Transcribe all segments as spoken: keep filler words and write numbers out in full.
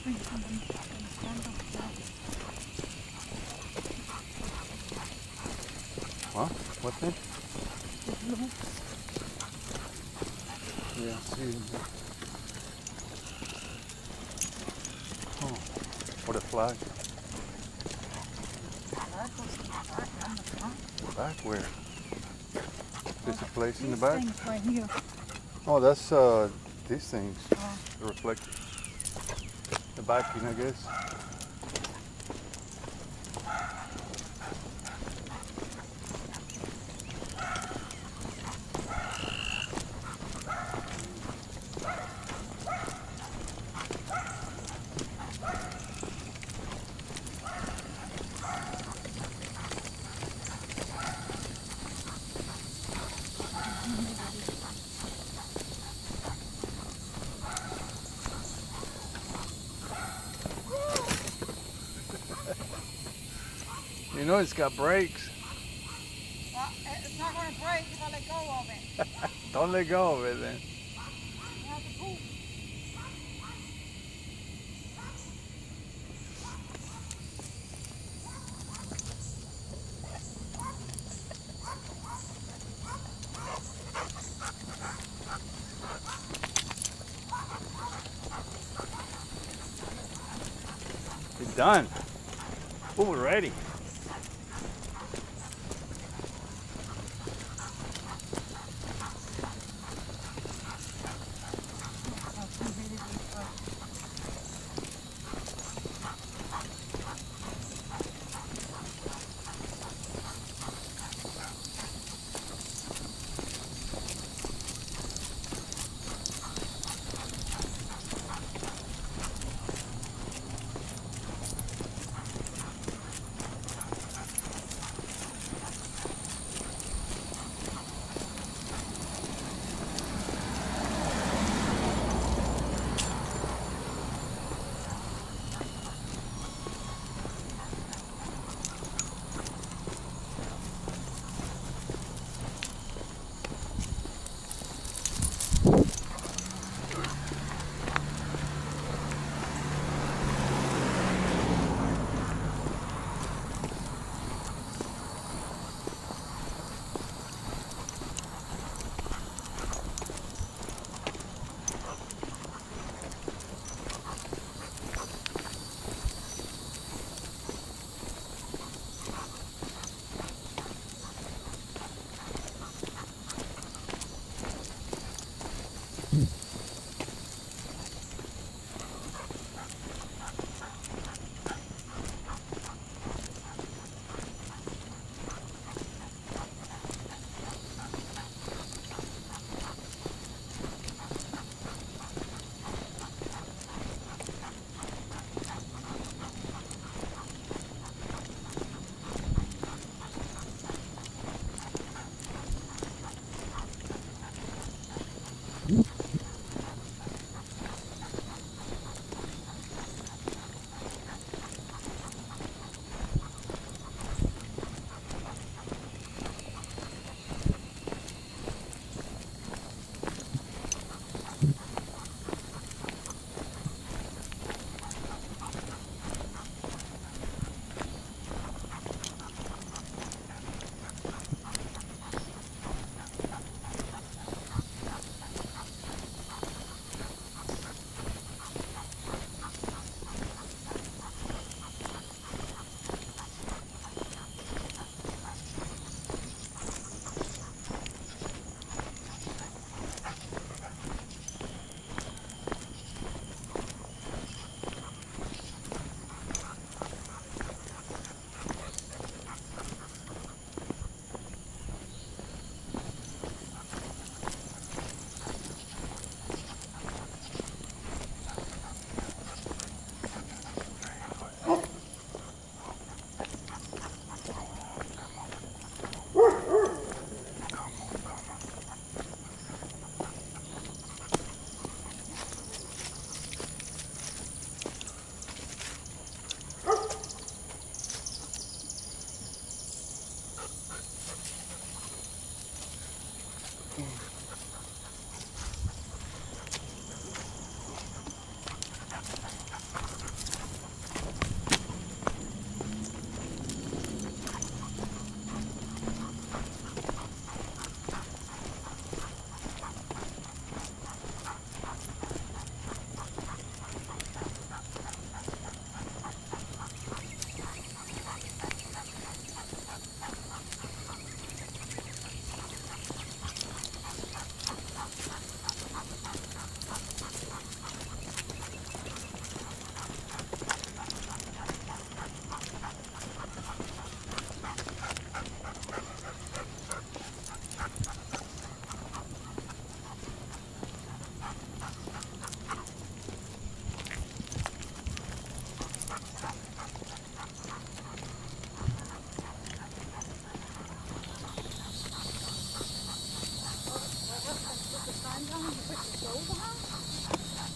Huh? What thing? Yeah, I see it. Oh, what a flag. Back where? There's a place in the back? Things right here. Oh, that's uh, these things. Oh. The reflector. The backing, I guess. You know it's got brakes. Well, it's not going to break if I let go of it. Don't let go of it then. You have to poop. It's done. Oh, we're ready.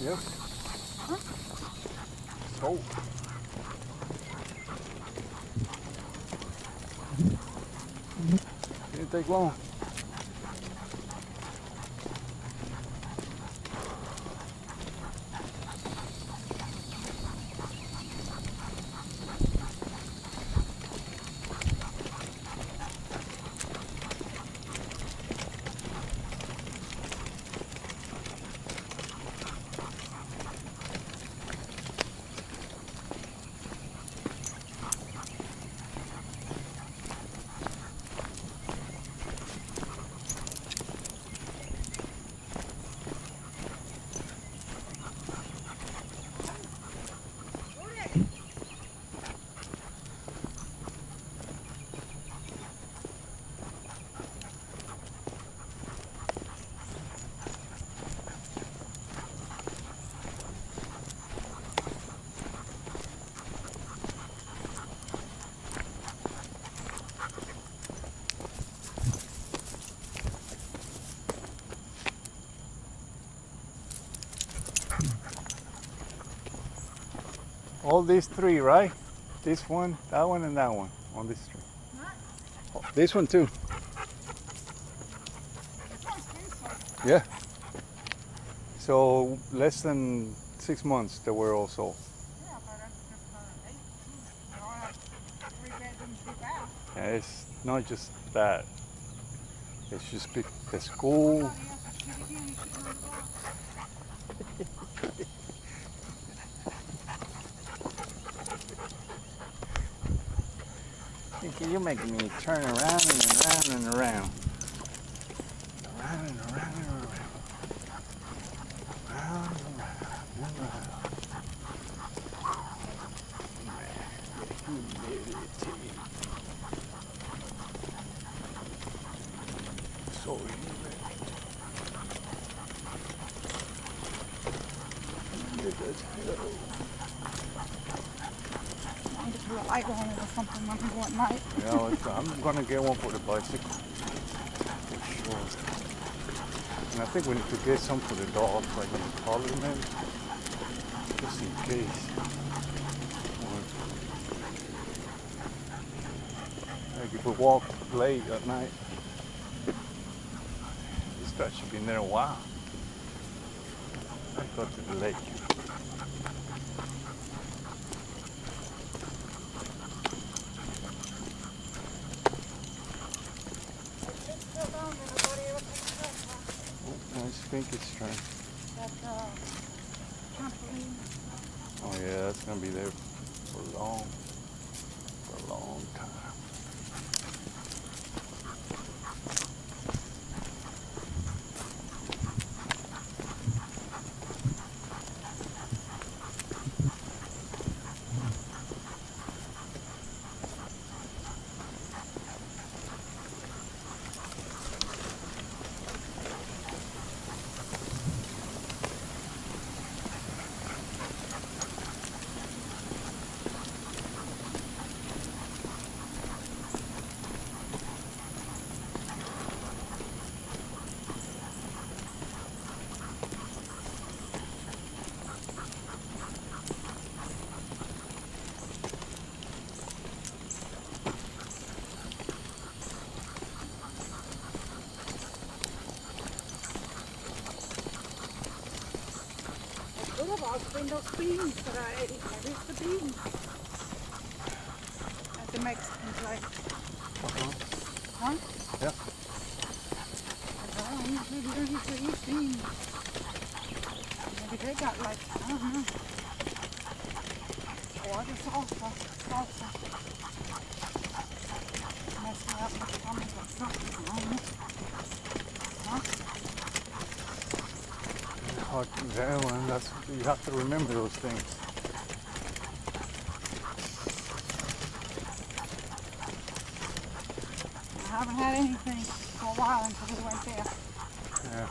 Yep. Huh? So. Didn't take long. All these three, right? This one, that one, and that one on this tree. What? Oh, this one too. Yeah. So less than six months they were all sold. Yeah, but that's just not an eight. You all have three bedrooms, two baths. Yeah, it's not just that. It's just be- the school. Somebody else's kid again, you should know about. Thinking you're making me turn around and around and around. Around and around and around. Around and around and around. Humidity. So humid. Humid as hell. I'm just put a light on it or something when we go at night. Yeah, it's, I'm gonna get one for the bicycle. For sure. And I think we need to get some for the dogs, like in the collar man. Just in case. Or, like if we walk late at night. This guy should be in there a while. Let's go to the lake. Still down there, nobody ever picks it up, huh? I think it's trying. That uh, trampoline. Oh yeah, that's gonna be there for long, for a long time. What about bring those beans that I ate? Where's the beans? At the Mexican place. Uh-huh. Huh? Yeah. I don't usually don't usually eat beans. Maybe they got like, I don't know. Or the salsa. Salsa. Messing up my stomach or something. I don't know. Huh? Hard to tell, and that's you have to remember those things. I haven't had anything for a while until we went there. Yeah.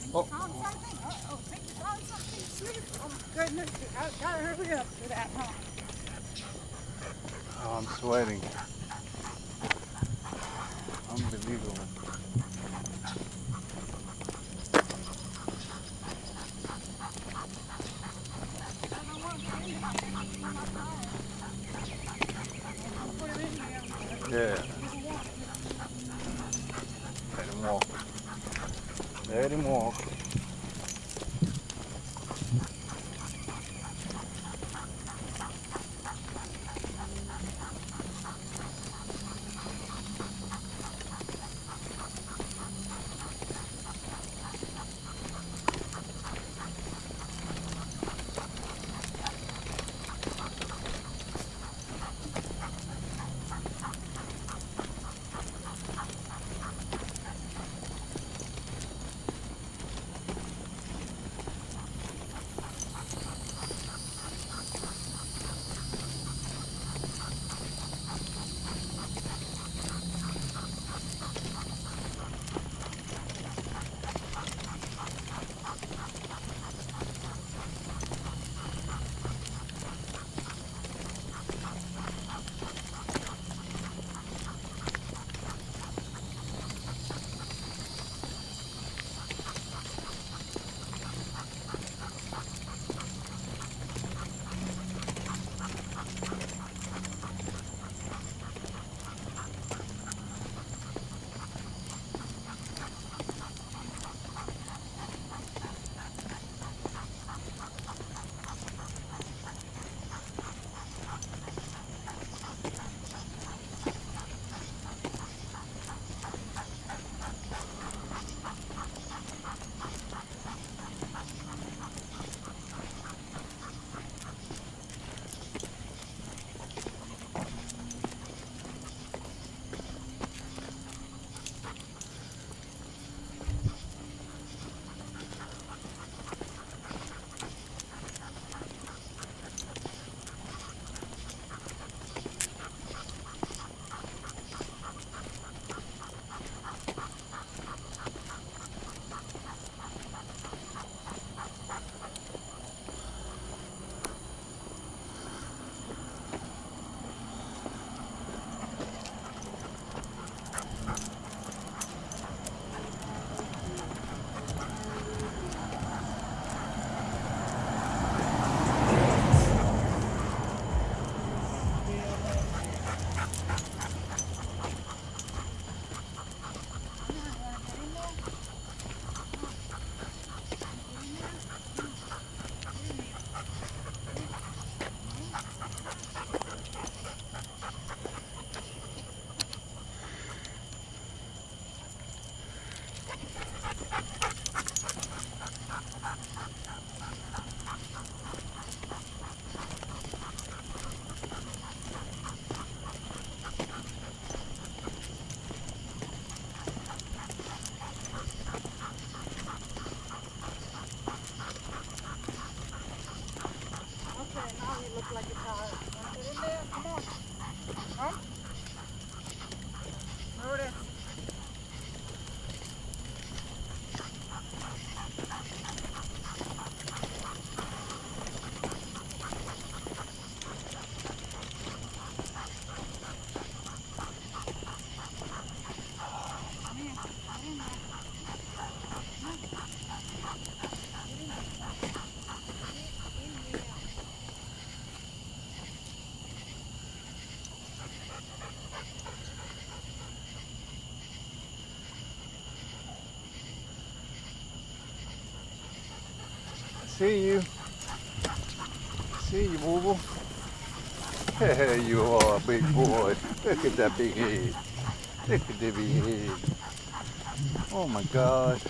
Oh. Found something? Uh-oh, think you found something, Snoop? Oh my goodness, you gotta, gotta hurry up for that, huh? Oh, I'm sweating. Unbelievable. I don't want to put him in my next in my car. I'll put him in there. Yeah. People want to. Let him walk. Let him walk. Look like it's hard. Want to put in there? Come on. Come. Throw it in. See you. See you, boo boo. There you are, big boy. Look at that big head. Look at that big head. Oh my God.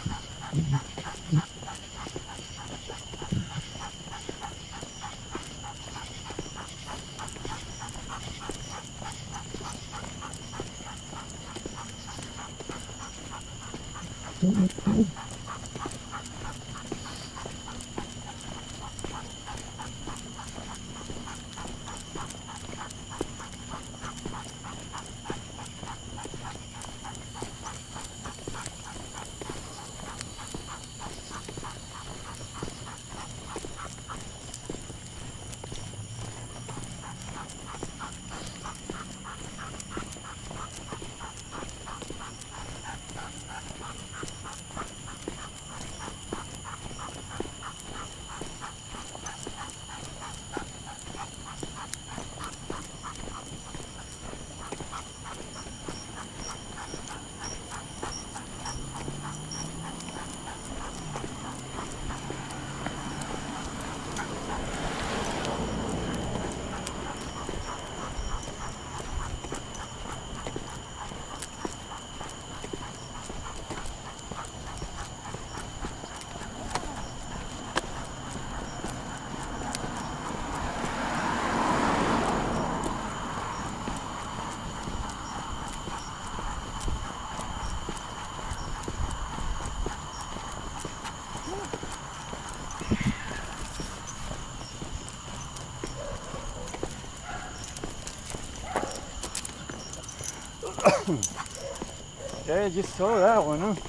Yeah, I just saw that one, huh?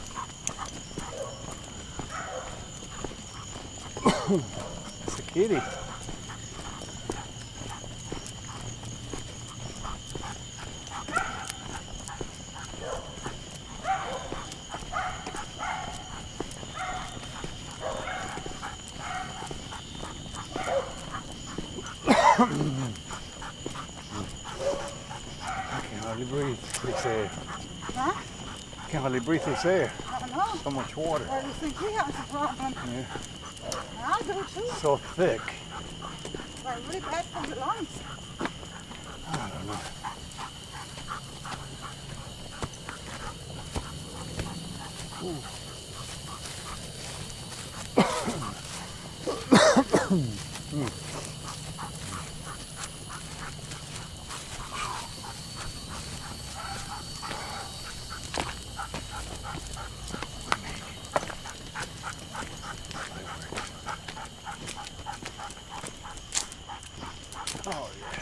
It's a kitty. I can hardly breathe. It's air. Huh? I can hardly breathe this air. I don't know. So much water. Well, you think he has a problem? Yeah. I do too. So thick. Well, really bad for your lungs. I don't know. Oh yeah.